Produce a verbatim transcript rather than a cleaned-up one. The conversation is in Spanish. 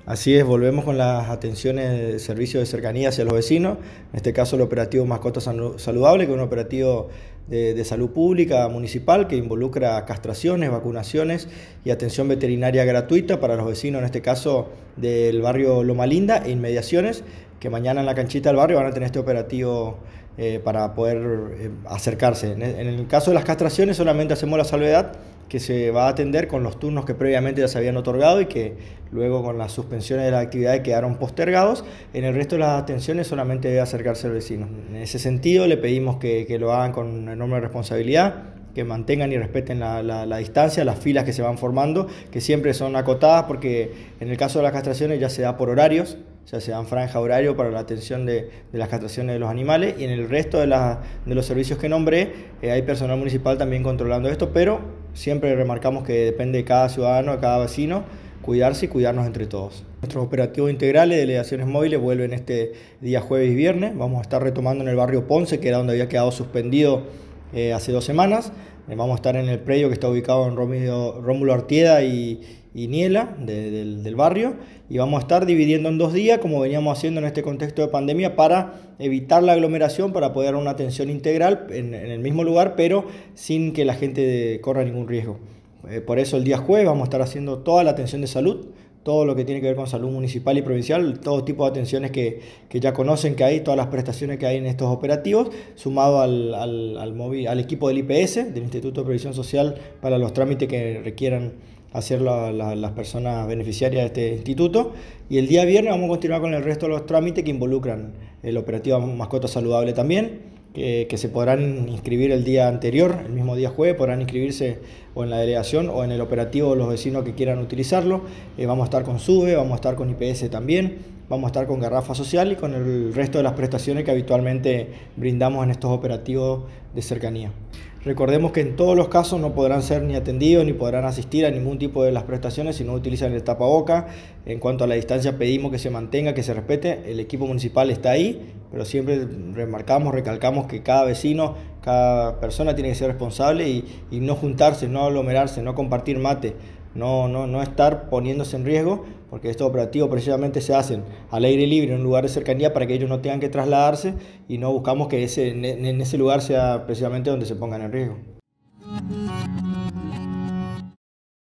Así es, volvemos con las atenciones de servicio de cercanía hacia los vecinos, en este caso el operativo Mascota Saludable, que es un operativo de, de salud pública municipal que involucra castraciones, vacunaciones y atención veterinaria gratuita para los vecinos, en este caso del barrio Loma Linda e inmediaciones, que mañana en la canchita del barrio van a tener este operativo eh, para poder eh, acercarse. En el, en el caso de las castraciones solamente hacemos la salvedad que se va a atender con los turnos que previamente ya se habían otorgado y que luego con las suspensiones de las actividades quedaron postergados. En el resto de las atenciones solamente debe acercarse al vecino. En ese sentido le pedimos que, que lo hagan con enorme responsabilidad, que mantengan y respeten la, la, la distancia, las filas que se van formando, que siempre son acotadas porque en el caso de las castraciones ya se da por horarios, o sea, se dan franja horario para la atención de, de las castraciones de los animales, y en el resto de, la, de los servicios que nombré eh, hay personal municipal también controlando esto, pero siempre remarcamos que depende de cada ciudadano, de cada vecino, cuidarse y cuidarnos entre todos. Nuestros operativos integrales de delegaciones móviles vuelven este día jueves y viernes. Vamos a estar retomando en el barrio Ponce, que era donde había quedado suspendido eh, hace dos semanas. Eh, vamos a estar en el predio que está ubicado en Rómulo, Rómulo Artieda y, y Niela, de, del, del barrio, y vamos a estar dividiendo en dos días, como veníamos haciendo en este contexto de pandemia, para evitar la aglomeración, para poder dar una atención integral en, en el mismo lugar, pero sin que la gente corra ningún riesgo. Eh, por eso el día jueves vamos a estar haciendo toda la atención de salud, todo lo que tiene que ver con salud municipal y provincial, todo tipo de atenciones que, que ya conocen que hay, todas las prestaciones que hay en estos operativos, sumado al, al, al, móvil, al equipo del I P S, del Instituto de Previsión Social, para los trámites que requieran hacer la, la, las personas beneficiarias de este instituto. Y el día viernes vamos a continuar con el resto de los trámites que involucran el operativo Mascota Saludable también, que, que se podrán inscribir el día anterior, el mismo día jueves, podrán inscribirse o en la delegación o en el operativo los vecinos que quieran utilizarlo. Eh, vamos a estar con SUBE, vamos a estar con I P S también, vamos a estar con Garrafa Social y con el resto de las prestaciones que habitualmente brindamos en estos operativos de cercanía. Recordemos que en todos los casos no podrán ser ni atendidos ni podrán asistir a ningún tipo de las prestaciones si no utilizan el tapaboca. En cuanto a la distancia, pedimos que se mantenga, que se respete. El equipo municipal está ahí, pero siempre remarcamos, recalcamos que cada vecino, cada persona tiene que ser responsable y, y no juntarse, no aglomerarse, no compartir mate, no, no, no estar poniéndose en riesgo, porque estos operativos precisamente se hacen al aire libre en un lugar de cercanía para que ellos no tengan que trasladarse, y no buscamos que ese, en ese lugar sea precisamente donde se pongan en riesgo.